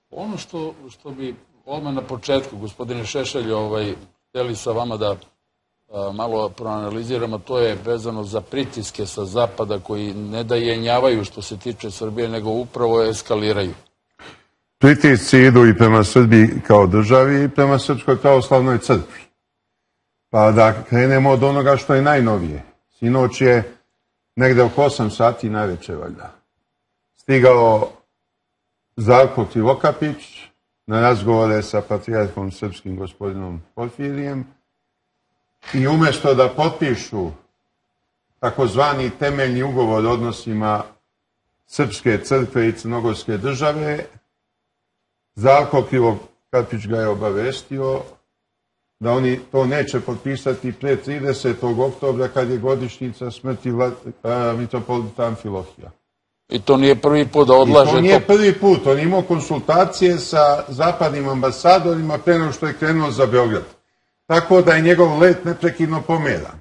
Ono što bi odmah na početku, gospodine Šešelj, hteli sa vama da malo proanaliziramo, to je vezano za pritiske sa zapada koji ne da jenjavaju što se tiče Srbije, nego upravo eskaliraju. Pritisci idu i prema Srbiji kao državi i prema Srpskoj pravoslavnoj crkvi. Pa da krenemo od onoga što je najnovije. Sinoć je negde oko 8 sati najveće valjda stigao Zdravko Krivokapić na razgovore sa patrijarhom srpskim gospodinom Porfirijem i umjesto da potpišu takozvani temeljni ugovor o odnosima Srpske crkve i Crnogorske države, Zdravko Krivokapić ga je obavestio da oni to neće potpisati pre 30. oktobra kad je godišnjica smrti mitropolita Amfilohija. I to nije prvi put da odlaže to? I to nije prvi put. On imao konsultacije sa zapadnim ambasadorima pre nego što je krenuo za Beograd. Tako da je njegov let neprekidno pomeran.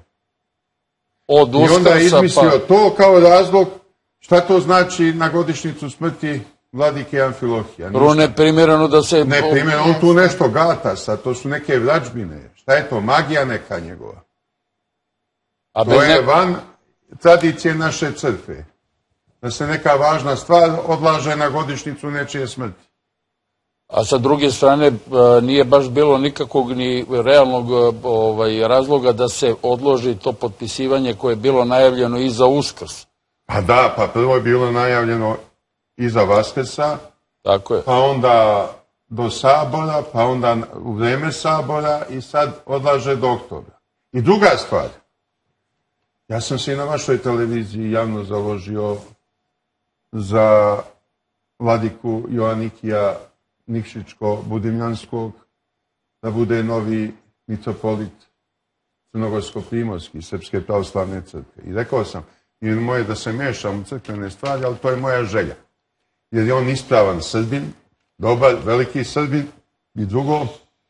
I onda je izmislio to kao razlog šta to znači na godišnjicu smrti vladike Amfilohija. Prvo neprimjereno da se... Neprimjereno, on tu nešto gata sad, to su neke vražbine. Šta je to, magija neka njegova? To je van tradicije naše crkve. Da se neka važna stvar odlaže na godišnjicu nečije smrti. A sa druge strane nije baš bilo nikakvog ni realnog razloga da se odloži to potpisivanje koje je bilo najavljeno i za Uskrs. Pa da, pa prvo je bilo najavljeno i za Vaskrsa, pa onda do Sabora, pa onda u vreme Sabora i sad odlaže do oktobra. I druga stvar, ja sam se i na vašoj televiziji javno založio za vladiku Joanikija Nikšićko-Budimljanskog da bude novi mitropolit Crnogorsko-Primorski, Srpske pravoslavne crkve. I rekao sam, nije moje da se mešam u crkvene stvari, ali to je moja želja. Jer je on ispravan Srbin, dobar, veliki Srbin, i drugo,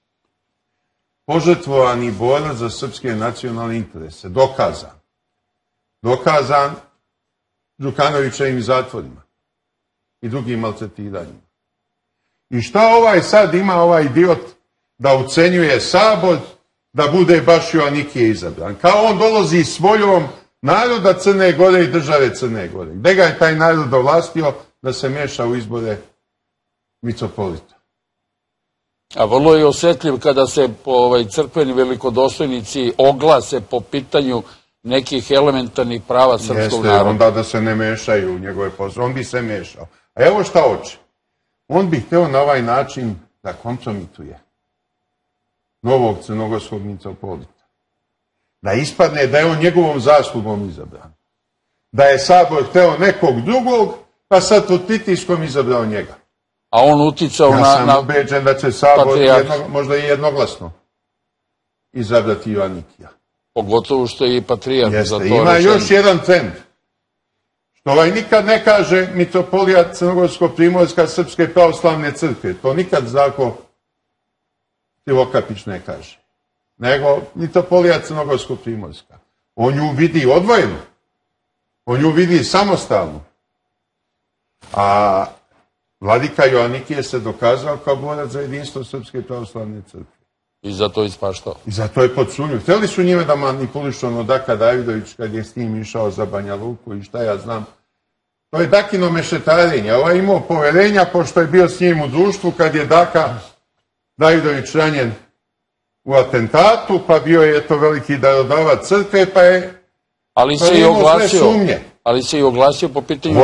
požrtvovani borac za srpske nacionalne interese, dokazan. Dokazan Đukanovićevim zatvorima i drugim maltretiranjima. I šta sad ima ovaj idiot da ucenjuje Sabor da bude baš Joanikije izabran? Kao on dolazi s voljom naroda Crne Gore i države Crne Gore. Gde ga je taj narod ovlastio da se meša u izbore mitropolita? A vrlo je osjetljiv kada se crkveni velikodostojnici oglase po pitanju nekih elementarnih prava srpskog naroda. Jeste, onda da se ne mešaju u njegove poslove. On bi se mešao. A evo šta hoće. On bi hteo na ovaj način da kompromituje novog crnogorskog mitropolita. Da ispadne da je on njegovom zaslugom izabran. Da je Sabor hteo nekog drugog, pa sad pod pritiskom izabrao njega. A on uticao na... Ja sam ubeđen da će Sabor možda i jednoglasno izabrati Joanikija. Pogotovo što je i patrijarh za to rečeno. Ima još jedan trend. Što nikad ne kaže mitropolija Crnogorsko-Primorska Srpske pravoslavne crkve. To nikad Zdravko Krivokapić ne kaže. Nego mitropolija Crnogorsko-Primorska. On nju vidi odvojeno. On nju vidi samostalno. A vladika Joanikije se dokazao kao borac za jedinstvo Srpske pravoslavne crkve. I zato je ispaštao. I zato je pod sumnju. Hteli su njime da manipulišu Daka Davidović kad je s njim išao za Banja Luku i šta ja znam. To je Dakino mešetarenje. Ovo je imao poverenja pošto je bio s njim u društvu kad je Daka Davidović ranjen u atentatu, pa bio je to veliki darodavac crkve, pa je imao sve sumnje. Ali se i oglasio po pitanju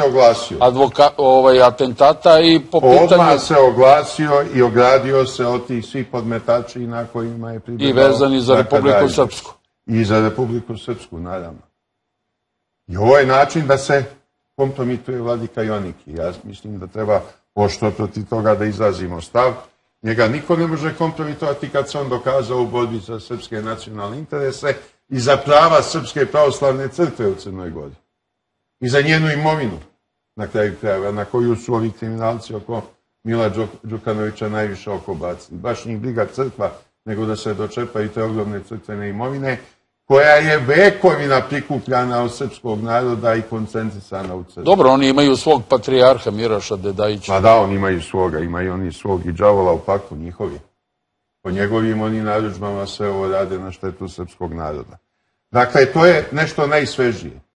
atentata i po pitanju... Odmah se oglasio i ogradio se od tih svih podmetačina kojima je pribegao... I vezani za Republiku Srpsku. I za Republiku Srpsku, naravno. I ovo je način da se kompromituje vladika Joaniki. Ja mislim da treba pošto protiv toga da izrazimo stav. Njega niko ne može kompromitovati kad se on dokazao u borbi za srpske nacionalne interese i za prava Srpske pravoslavne crkve u Crnoj Gori. I za njenu imovinu, na kraju krajeva, na koju su ovi kriminalci oko Mila Đukanovića najviše oko bacili. Baš njih briga crkva, nego da se dočepaju te ogromne crkvene imovine koja je vekovina prikupljana od srpskog naroda i koncentrisana u crkvi. Dobro, oni imaju svog patrijarha Miraša Dedajića. Pa da, oni imaju svoga, imaju oni svog i đavola u paklu njihovi. Po njegovim oni narudžbama sve ovo rade na štetu srpskog naroda. Dakle, to je nešto najsvežije.